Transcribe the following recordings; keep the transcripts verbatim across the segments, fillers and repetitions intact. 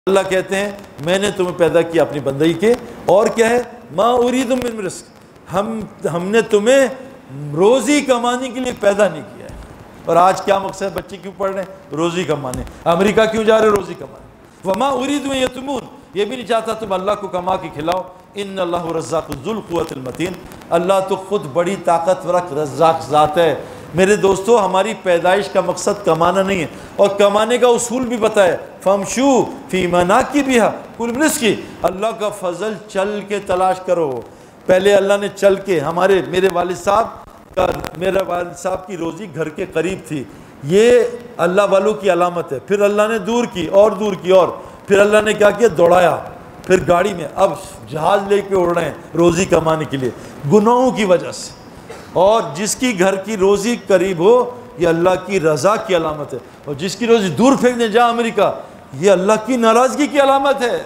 अल्लाह कहते हैं मैंने तुम्हें पैदा किया अपनी बंदगी के, और क्या है, माँ उरीदु मिन रिज़्क़, हम हमने तुम्हें रोज़ी कमाने के लिए पैदा नहीं किया है। और आज क्या मकसद है, बच्चे क्यों पढ़ रहे हैं, रोज़ी कमाने, अमेरिका क्यों जा रहे हो, रोज़ी कमाने। वमा उरीदु यतमून, ये भी नहीं चाहता तुम अल्लाह को कमा के खिलाओ। इन्नल्लाहु रज़्ज़ाक़ु ज़ुल क़ुव्वतिल मतीन, अल्लाह तो खुद बड़ी ताकतवर रज़्ज़ाक़ ज़ात है। मेरे दोस्तों, हमारी पैदाइश का मकसद कमाना नहीं है, और कमाने का उसूल भी बताया, फमशू फी मनाकिबिहा कुल रिज़्क़ी, अल्लाह का फजल चल के तलाश करो। पहले अल्लाह ने चल के, हमारे मेरे वालिद साहब का मेरे वालिद साहब की रोज़ी घर के करीब थी, ये अल्लाह वालों की अलामत है। फिर अल्लाह ने दूर की और दूर की, और फिर अल्लाह ने क्या किया, दौड़ाया, फिर गाड़ी में, अब जहाज़ लेके उड़ रहे हैं रोज़ी कमाने के लिए, गुनाहों की वजह से। और जिसकी घर की रोज़ी करीब हो, ये अल्लाह की रज़ा की अलामत है, और जिसकी रोज़ी दूर फेंक दे, जा अमेरिका, ये अल्लाह की नाराज़गी की अलामत है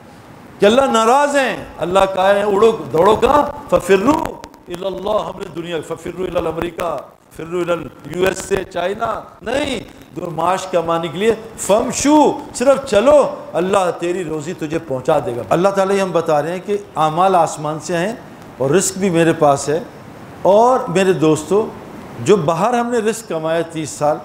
कि अल्लाह नाराज़ हैं। अल्लाह कहा है उड़ो, दौड़ो कहाँ, फ़फ़िर्रू इलल्लाह, हमने दुनिया, फ़फ़िर्रू इलल अमेरिका, फिर्रू इलल यूएसए, चाइना नहीं, माश कमाने के लिए फमशू, सिर्फ चलो, अल्लाह तेरी रोज़ी तुझे पहुँचा देगा। अल्लाह ताला हम बता रहे हैं कि आमाल आसमान से हैं और रिस्क भी मेरे पास है। और मेरे दोस्तों, जो बाहर हमने रिस्क कमाया तीस साल,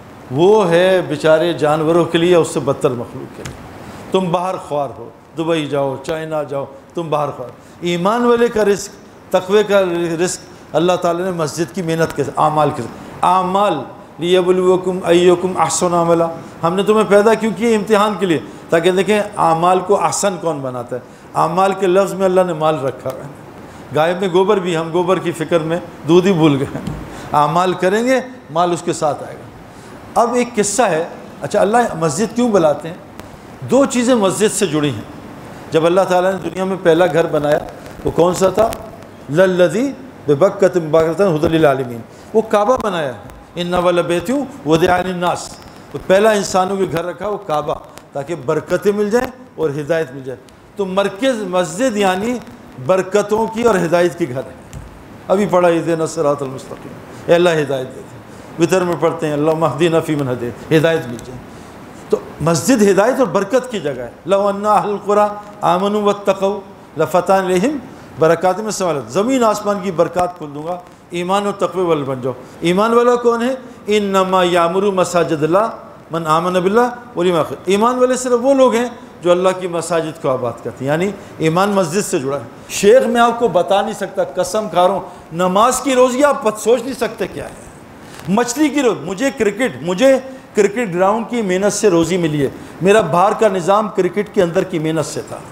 वो है बेचारे जानवरों के लिए, उससे बदतर मखलूक के लिए। तुम बाहर ख्वार हो, दुबई जाओ, चाइना जाओ, तुम बाहर ख्वार। ईमान वाले का रिस्क, तकवे का रिस्क अल्लाह ताला ने मस्जिद की मेहनत के आमाल के आमाल लियबलुवकुम अय्युकुम अहसनु अमला, हमने तुम्हें पैदा क्यों किया, इम्तिहान के लिए, ताकि देखें आमाल को अहसन कौन बनाता है। आमाल के लफ्ज़ में अल्लाह ने माल रखा है, गाय में गोबर भी, हम गोबर की फ़िक्र में दूध ही भूल गए। आमाल करेंगे, माल उसके साथ आएगा। अब एक किस्सा है, अच्छा अल्लाह मस्जिद क्यों बुलाते हैं, दो चीज़ें मस्जिद से जुड़ी हैं। जब अल्लाह ताला ने दुनिया में पहला घर बनाया, वो कौन सा था, लल्लज़ी बेबक्कत मुबारकतन हुदल लिल आलमीन, वो काबा बनाया है। इन्ना वल बैतु वुदिअ लिन्नास, तो पहला इंसानों के घर रखा वो काबा, ताकि बरकतें मिल जाए और हिदायत मिल जाए। तो मरकज़ मस्जिद यानी बरकतों की और हिदायत की घर है। अभी पढ़ा इहदिना सिरातल मुस्तकीम, अल्लाह हिदायत देते हैं, वितर में पढ़ते हैं अल्लाह महदीना फीमन हदैत, हिदायत मिल जाए। तो मस्जिद हिदायत और बरकत की जगह है। लौ अन्ना अहलुल कुरा आमनू वत्तक़ौ लफ़ताहना अलैहिम बरकातिम मिस्समावात, ज़मीन आसमान की बरकत खोल दूँगा, ईमान और तक़वे वाले बन जाओ। ईमान वाला कौन है, इन्नमा यामुरु मसाजिदल्लाह मन आमन बिल्लाह वल यौमिल आखिर, ईमान वाले सिर्फ वो लोग हैं जो अल्लाह की मसाजिद को आबाद करते हैं, यानी ईमान मस्जिद से जुड़ा है। शेख मैं आपको बता नहीं सकता, कसम खा रहा हूँ, नमाज की रोज़ी आप सोच नहीं सकते क्या है, मछली की रोज़ी। मुझे क्रिकेट मुझे क्रिकेट ग्राउंड की मेहनत से रोज़ी मिली है, मेरा बाहर का निज़ाम क्रिकेट के अंदर की मेहनत से था।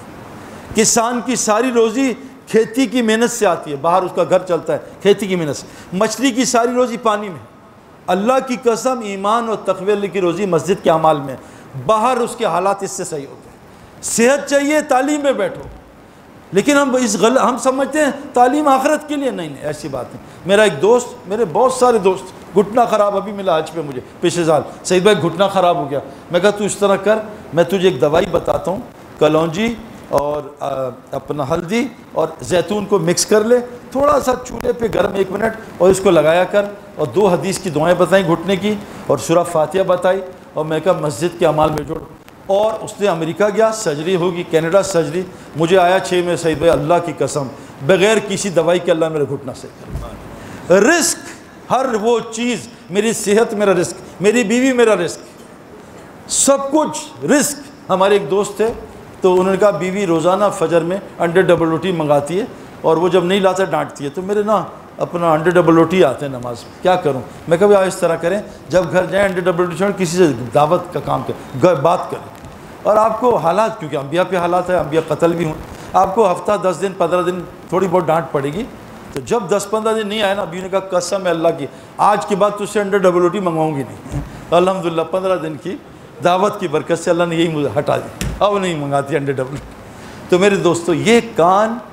किसान की सारी रोज़ी खेती की मेहनत से आती है, बाहर उसका घर चलता है खेती की मेहनत से। मछली की सारी रोज़ी पानी में। अल्लाह की कसम, ईमान और तक़वे की रोज़ी मस्जिद के अमाल में, बाहर उसके हालात इससे सही होते हैं। सेहत चाहिए, तालीम में बैठो, लेकिन हम इस गल हम समझते हैं तालीम आखिरत के लिए, नहीं नहीं ऐसी बात नहीं। मेरा एक दोस्त, मेरे बहुत सारे दोस्त, घुटना ख़राब अभी मिला हज पे मुझे पिछले साल, सईद भाई घुटना ख़राब हो गया। मैं कहा तू इस तरह कर, मैं तुझे एक दवाई बताता हूँ, कलौंजी और आ, अपना हल्दी और जैतून को मिक्स कर ले, थोड़ा सा चूल्हे पे गर्म एक मिनट, और इसको लगाया कर। और दो हदीस की दुआएं बताई घुटने की, और सूरह फातिहा बताई, और मैं कहा मस्जिद के अमाल में जोड़। और उसने अमेरिका गया, सर्जरी होगी, कनाडा सर्जरी, मुझे आया छः में, सही भाई अल्लाह की कसम बग़ैर किसी दवाई के अल्लाह मेरे घुटना से। रिस्क, हर वो चीज़, मेरी सेहत मेरा रिस्क, मेरी बीवी मेरा रिस्क, सब कुछ रिस्क। हमारे एक दोस्त थे, तो उन्होंने कहा बीवी रोज़ाना फजर में अंडे डबल रोटी मंगाती है, और वो जब नहीं लाता डांटती है। तो मेरे ना अपना अंडे डबल रोटी आते हैं नमाज में, क्या करूं। मैं कभी आप इस तरह करें, जब घर जाएं अंडे डबल रोटी छोड़, किसी से दावत का काम करें, बात करें। और आपको हालात, क्योंकि अम्बिया पे हालात है, अम्बिया कत्ल भी हों, आपको हफ्ता दस दिन पंद्रह दिन थोड़ी बहुत डांट पड़ेगी। तो जब दस पंद्रह दिन नहीं आए ना, बीवी ने कहा कसम है अल्लाह की, आज के बाद तुझसे अंडे डबल रोटी मंगवाऊँगी नहीं। अल्हम्दुलिल्लाह पंद्रह दिन की दावत की बरकत से अल्लाह ने यही मुझे हटा दी, अब नहीं मंगाती अंडे डबल। तो मेरे दोस्तों, ये कान